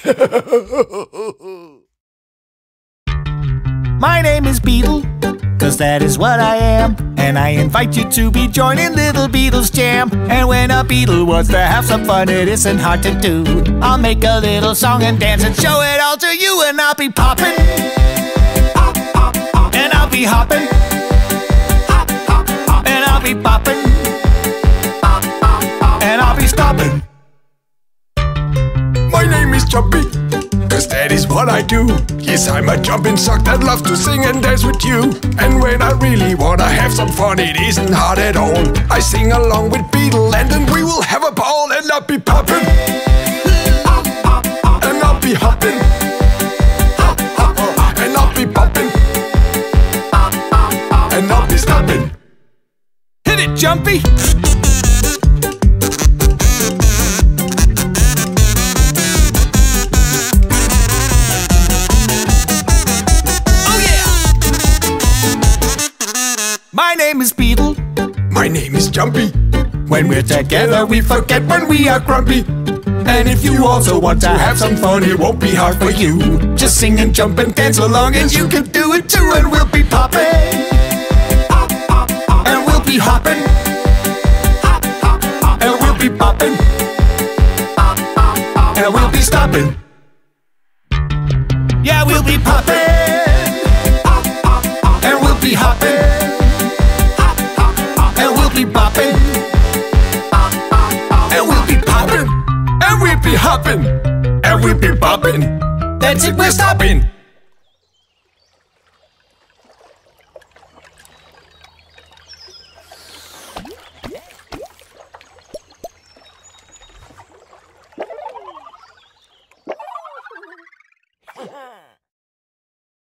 My name is Beetle, 'cause that is what I am. And I invite you to be joining Little Beetle's jam. And when a beetle wants to have some fun, it isn't hard to do. I'll make a little song and dance and show it all to you. And I'll be popping, and I'll be hopping, and I'll be bopping, and I'll be stopping. My name is Jumpy, 'cause that is what I do. Yes, I'm a jumping sock that loves to sing and dance with you. And when I really wanna have some fun, it isn't hard at all. I sing along with Beetle and then we will have a ball. And I'll be popping, and I'll be hopping, and I'll be popping, and I'll be stopping. Hit it, Jumpy! My name is Beetle. My name is Jumpy. When we're together, we forget when we are grumpy. And if you also want to have some fun, it won't be hard for you. Just sing and jump and dance along, and you can do it too. And we'll be popping, and we'll be hopping, and we'll be popping, and we'll be stopping. Yeah, we'll be popping, and we'll be hopping, be bopping, and we'll be popping, and we'll be hopping, and we'll be bopping. That's it, we're stopping.